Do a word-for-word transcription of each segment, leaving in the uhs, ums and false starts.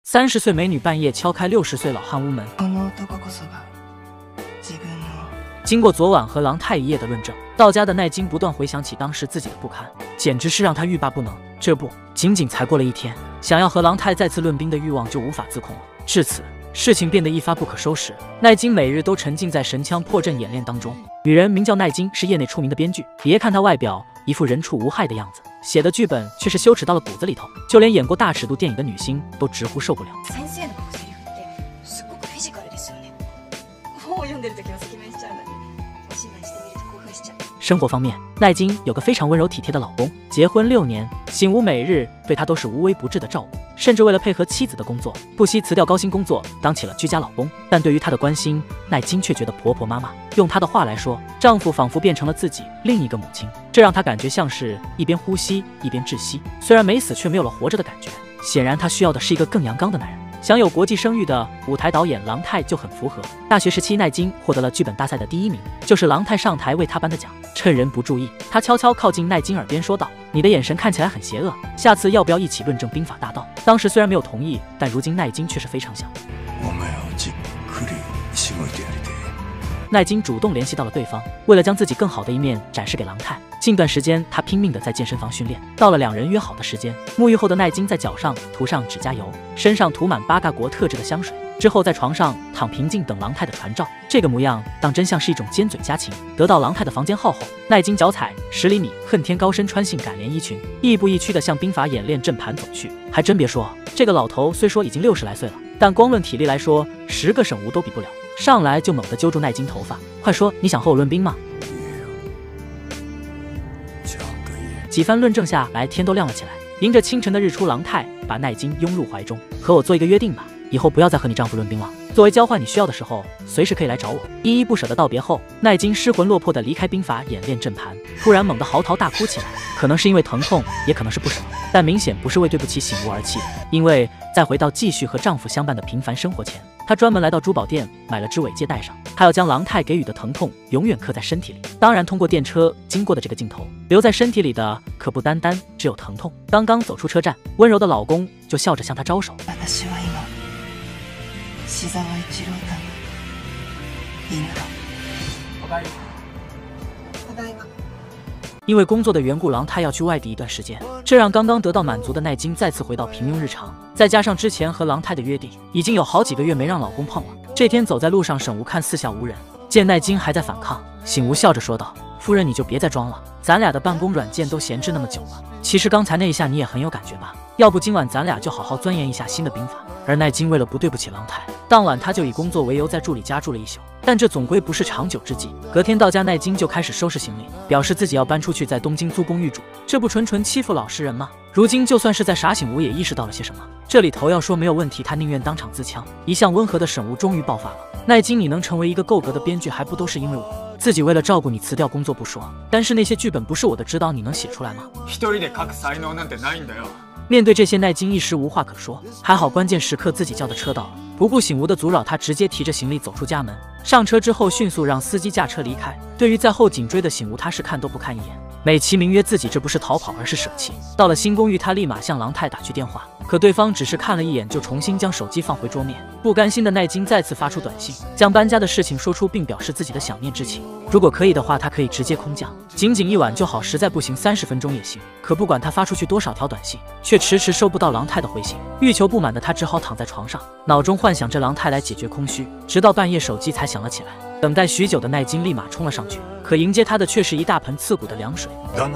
三十岁美女半夜敲开六十岁老汉屋门。经过昨晚和郎太一夜的论证，到家的奈津不断回想起当时自己的不堪，简直是让他欲罢不能。这不，仅仅才过了一天，想要和郎太再次论兵的欲望就无法自控了。至此，事情变得一发不可收拾。奈津每日都沉浸在神枪破阵演练当中。女人名叫奈津，是业内出名的编剧。别看她外表一副人畜无害的样子，写的剧本却是羞耻到了骨子里头，就连演过大尺度电影的女星都直呼受不了。生活方面，奈津有个非常温柔体贴的老公，结婚六年，醒吾每日对她都是无微不至的照顾，甚至为了配合妻子的工作，不惜辞掉高薪工作，当起了居家老公。但对于她的关心，奈津却觉得婆婆妈妈。用她的话来说，丈夫仿佛变成了自己另一个母亲，这让她感觉像是一边呼吸一边窒息，虽然没死，却没有了活着的感觉。显然，她需要的是一个更阳刚的男人。享有国际声誉的舞台导演郎太就很符合。大学时期，奈津获得了剧本大赛的第一名，就是郎太上台为他颁的奖。趁人不注意，他悄悄靠近奈津耳边说道：“你的眼神看起来很邪恶，下次要不要一起论证兵法大道？”当时虽然没有同意，但如今奈津却是非常想。奈津主动联系到了对方，为了将自己更好的一面展示给郎太。近段时间，他拼命的在健身房训练。到了两人约好的时间，沐浴后的奈津在脚上涂上指甲油，身上涂满八嘎国特制的香水，之后在床上躺平静等郎太的传召。这个模样当真像是一种尖嘴佳情。得到郎太的房间号后，奈津脚踩十厘米恨天高，身穿性感连衣裙，亦步亦趋的向兵法演练阵盘走去。还真别说，这个老头虽说已经六十来岁了，但光论体力来说，十个省吾都比不了。上来就猛地揪住奈津头发，快说，你想和我论兵吗？几番论证下来，天都亮了起来。迎着清晨的日出，郎太把奈津拥入怀中，和我做一个约定吧，以后不要再和你丈夫论兵了。作为交换，你需要的时候随时可以来找我。依依不舍的道别后，奈津失魂落魄的离开兵法演练阵盘，突然猛地嚎啕大哭起来。可能是因为疼痛，也可能是不舍，但明显不是为对不起醒吾而泣的。因为在回到继续和丈夫相伴的平凡生活前，她专门来到珠宝店买了只尾戒戴上，她要将郎太给予的疼痛永远刻在身体里。当然，通过电车经过的这个镜头，留在身体里的可不单单只有疼痛。刚刚走出车站，温柔的老公就笑着向她招手。因为工作的缘故，郎太要去外地一段时间，这让刚刚得到满足的奈津再次回到平庸日常。再加上之前和郎太的约定，已经有好几个月没让老公碰了。这天走在路上，沈无看四下无人，见奈津还在反抗，醒吾笑着说道：“夫人，你就别再装了，咱俩的办公软件都闲置那么久了，其实刚才那一下你也很有感觉吧？要不今晚咱俩就好好钻研一下新的兵法。”而奈津为了不对不起郎太，当晚他就以工作为由在助理家住了一宿。但这总归不是长久之计。隔天到家，奈津就开始收拾行李，表示自己要搬出去在东京租公寓住。这不纯纯欺负老实人吗？如今就算是在傻醒吾也意识到了些什么。这里头要说没有问题，他宁愿当场自枪。一向温和的沈吾终于爆发了：“奈津，你能成为一个够格的编剧，还不都是因为我？自己为了照顾你辞掉工作不说，但是那些剧本不是我的指导，你能写出来吗？”面对这些，奈津一时无话可说。还好关键时刻自己叫的车到了，不顾醒吾的阻扰，他直接提着行李走出家门。上车之后，迅速让司机驾车离开。对于在后紧追的醒吾，他是看都不看一眼，美其名曰自己这不是逃跑，而是舍弃。到了新公寓，他立马向郎太打去电话，可对方只是看了一眼就重新将手机放回桌面。不甘心的奈津再次发出短信，将搬家的事情说出，并表示自己的想念之情。如果可以的话，他可以直接空降，仅仅一晚就好，实在不行三十分钟也行。可不管他发出去多少条短信，却迟迟收不到郎太的回信。欲求不满的他只好躺在床上，脑中幻想着郎太来解决空虚。直到半夜，手机才响了起来。等待许久的奈津立马冲了上去，可迎接他的却是一大盆刺骨的凉水。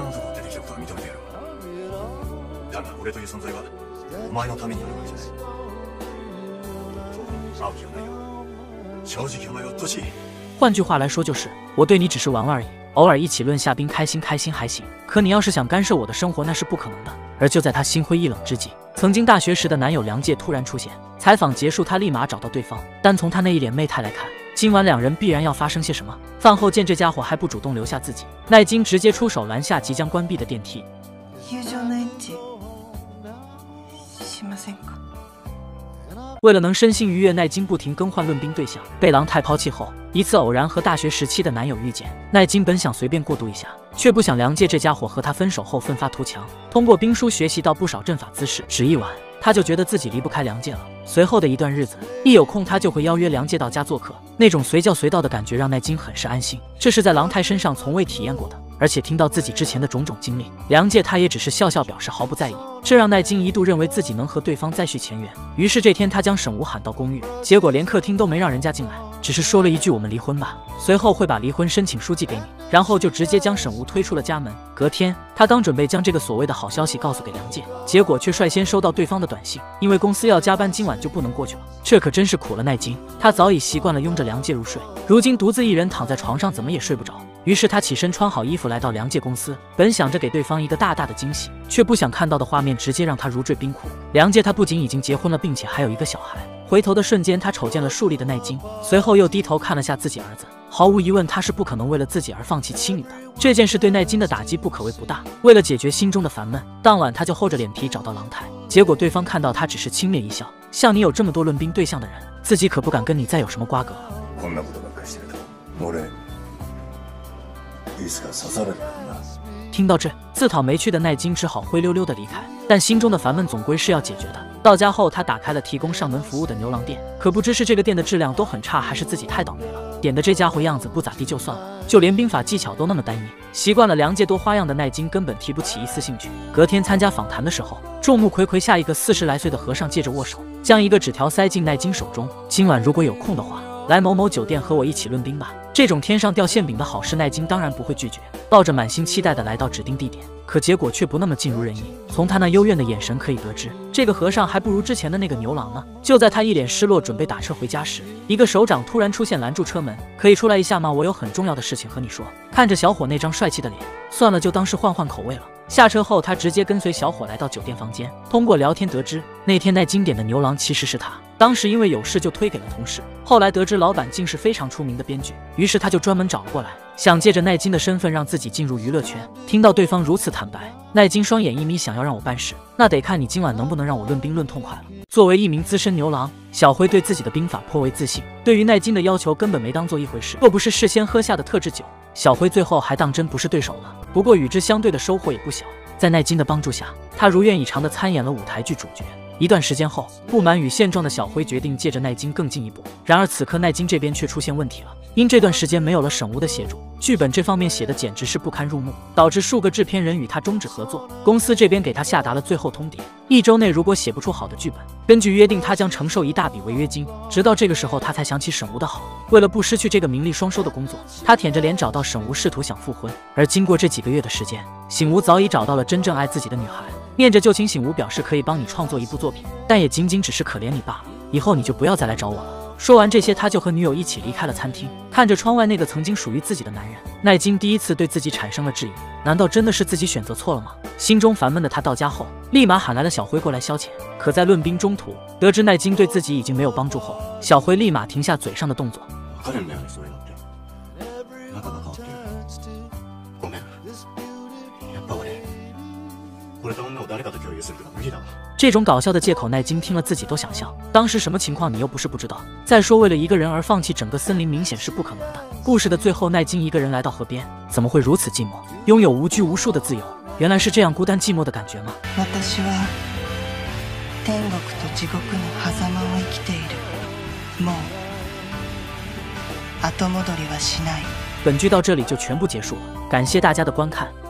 换句话来说，就是我对你只是玩玩而已，偶尔一起论下兵，开心开心还行。可你要是想干涉我的生活，那是不可能的。而就在他心灰意冷之际，曾经大学时的男友梁介突然出现。采访结束，他立马找到对方，单从他那一脸媚态来看，今晚两人必然要发生些什么。饭后见这家伙还不主动留下自己，奈津直接出手拦下即将关闭的电梯。为了能身心愉悦，奈津不停更换论兵对象。被郎太抛弃后，一次偶然和大学时期的男友遇见，奈津本想随便过渡一下， 却不想梁介这家伙和他分手后奋发图强，通过兵书学习到不少阵法姿势，只一晚他就觉得自己离不开梁介了。随后的一段日子，一有空他就会邀约梁介到家做客，那种随叫随到的感觉让奈津很是安心，这是在郎太身上从未体验过的。而且听到自己之前的种种经历，梁介他也只是笑笑表示毫不在意，这让奈津一度认为自己能和对方再续前缘。于是这天他将沈吴喊到公寓，结果连客厅都没让人家进来，只是说了一句我们离婚吧，随后会把离婚申请书寄给你，然后就直接将沈吴推出了家门。隔天他刚准备将这个所谓的好消息告诉给梁介，结果却率先收到对方的短信，因为公司要加班，今晚就不能过去了。这可真是苦了奈津，他早已习惯了拥着梁介入睡，如今独自一人躺在床上怎么也睡不着。于是他起身穿好衣服来到梁介公司，本想着给对方一个大大的惊喜，却不想看到的画面直接让他如坠冰窟。梁介他不仅已经结婚了，并且还有一个小孩。回头的瞬间，他瞅见了竖立的奈津，随后又低头看了下自己儿子。毫无疑问，他是不可能为了自己而放弃妻女的。这件事对奈津的打击不可谓不大。为了解决心中的烦闷，当晚他就厚着脸皮找到郎太，结果对方看到他只是轻蔑一笑，像你有这么多论兵对象的人，自己可不敢跟你再有什么瓜葛了。听到这，自讨没趣的奈津只好灰溜溜的离开，但心中的烦闷总归是要解决的。到家后，他打开了提供上门服务的牛郎店，可不知是这个店的质量都很差，还是自己太倒霉了，点的这家伙样子不咋地就算了，就连兵法技巧都那么单一。习惯了梁介多花样的奈津根本提不起一丝兴趣。隔天参加访谈的时候，众目睽睽下一个四十来岁的和尚借着握手，将一个纸条塞进奈津手中，今晚如果有空的话，来某某酒店和我一起论兵吧。这种天上掉馅饼的好事，奈津当然不会拒绝，抱着满心期待的来到指定地点，可结果却不那么尽如人意。从他那幽怨的眼神可以得知，这个和尚还不如之前的那个牛郎呢。就在他一脸失落准备打车回家时，一个首长突然出现拦住车门，可以出来一下吗？我有很重要的事情和你说。看着小伙那张帅气的脸，算了，就当是换换口味了。下车后，他直接跟随小伙来到酒店房间，通过聊天得知，那天奈津点的牛郎其实是他。当时因为有事就推给了同事，后来得知老板竟是非常出名的编剧，于是他就专门找了过来，想借着奈津的身份让自己进入娱乐圈。听到对方如此坦白，奈津双眼一眯，想要让我办事，那得看你今晚能不能让我论兵论痛快了。作为一名资深牛郎，小辉对自己的兵法颇为自信，对于奈津的要求根本没当做一回事。若不是事先喝下的特制酒，小辉最后还当真不是对手了。不过与之相对的收获也不小，在奈津的帮助下，他如愿以偿地参演了舞台剧主角。一段时间后，不满与现状的小辉决定借着奈津更进一步。然而此刻奈津这边却出现问题了，因这段时间没有了沈吴的协助，剧本这方面写的简直是不堪入目，导致数个制片人与他终止合作。公司这边给他下达了最后通牒，一周内如果写不出好的剧本，根据约定他将承受一大笔违约金。直到这个时候他才想起沈吴的好，为了不失去这个名利双收的工作，他舔着脸找到沈吴，试图想复婚。而经过这几个月的时间，醒吴早已找到了真正爱自己的女孩，念着旧情，醒吴表示可以帮你创作一部作品，但也仅仅只是可怜你罢了，以后你就不要再来找我了。说完这些，他就和女友一起离开了餐厅，看着窗外那个曾经属于自己的男人，奈津第一次对自己产生了质疑，难道真的是自己选择错了吗？心中烦闷的他到家后，立马喊来了小辉过来消遣。可在论兵中途，得知奈津对自己已经没有帮助後，小辉立馬停下嘴上的動作。这種搞笑的借口，奈津聽了自己都想笑。當時什麼情況你又不是不知道。再說為了一個人而放棄整個森林，明顯是不可能的。故事的最後，奈津一個人來到河邊，怎麼會如此寂寞？擁有無拘無束的自由，原來是這樣孤單寂寞的感覺嗎？ 私は天國と地獄の狭間を生きている。もう後戻りはしない。 本剧到这里就全部结束了，感谢大家的观看。